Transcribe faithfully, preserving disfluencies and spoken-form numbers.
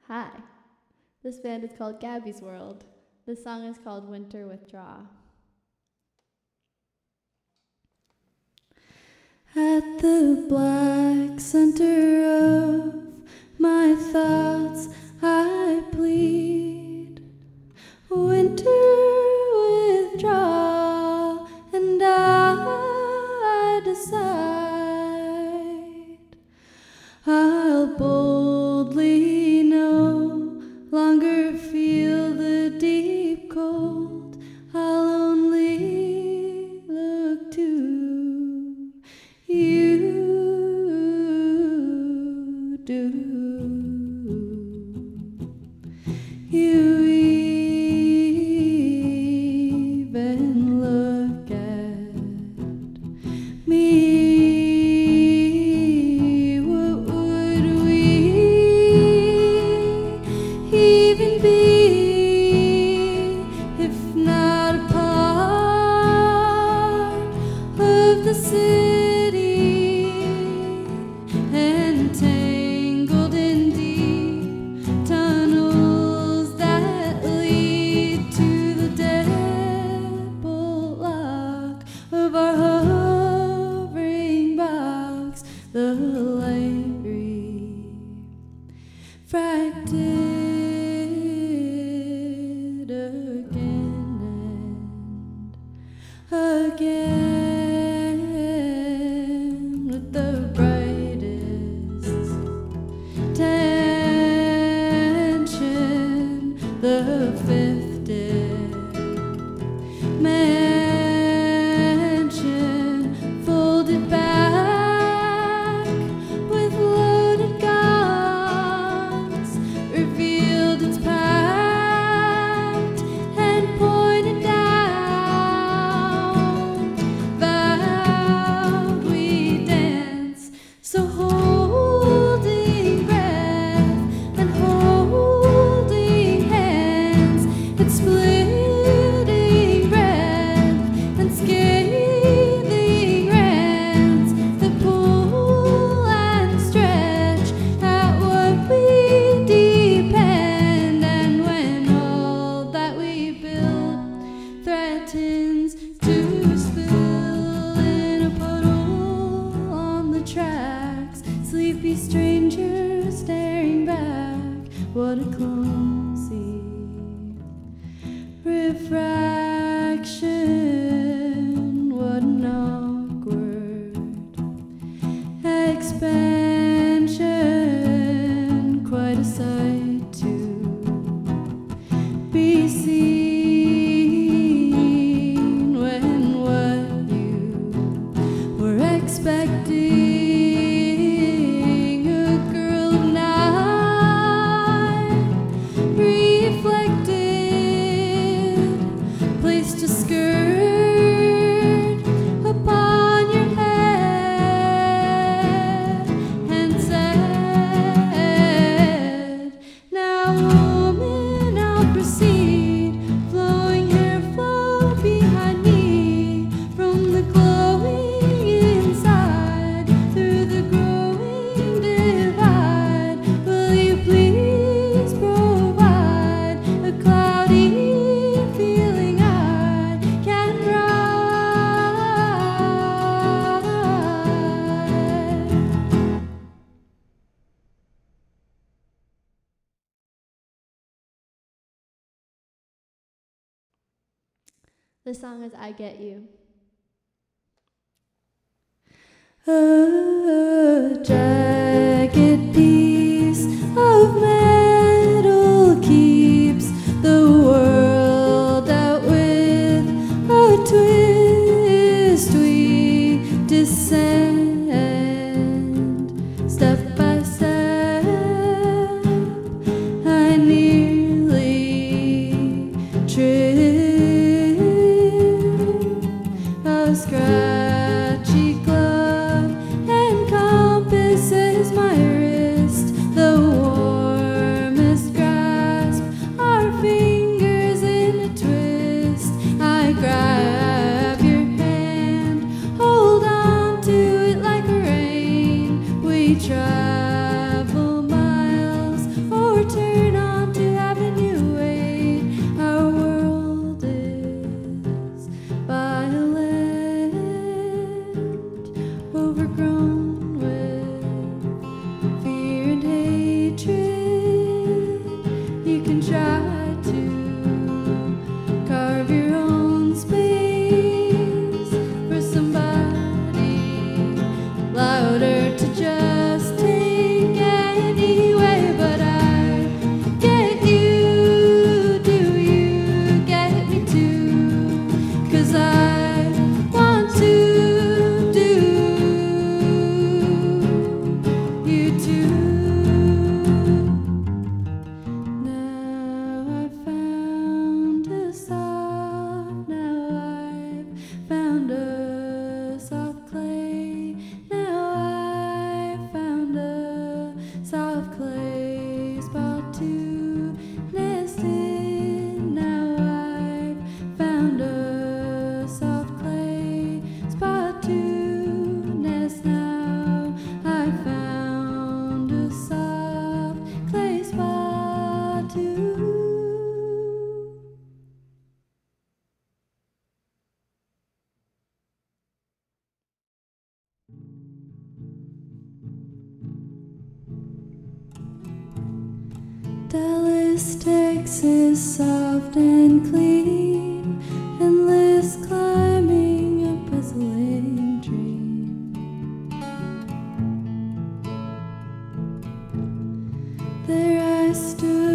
Hi, this band is called Gabby's World. This song is called Winter Withdraw. At the black center of my thoughts I plead, winter withdraw, and I decide I'll boldly no longer feel the deep cold. I'll only look to you. Do you even look at me? What would we even be if not a part of the city, entangled in deep tunnels that lead to the deadbolt lock of our hovering box, the light refracted again and again with the brightest tension, the fifth dimension folded back with loaded guns, revealed its pact and pointed down. Vowed we dance, so holding breath and holding hands, and splitting breath and scathing rants that pull and stretch at what we depend. And when all that we build threatens to spill in a puddle on the tracks, sleepy strangers staring back, what a clumsy refraction, what an awkward expansion, quite a sight to be seen when what you were expecting, a girl of nine, reflected, placed a skirt upon your head and said, now woman, I'll proceed, flowing hair flow behind me, from the glowing inside through the growing divide. Will you please provide a cloudy feeling I can ride? The song is I Get You. A jagged piece of metal keeps the world out with a twist. We descend step by step. I nearly tripped. A scratchy glove and compass is my Dallas, Texas, soft and clean, endless climbing, a puzzling dream. There I stood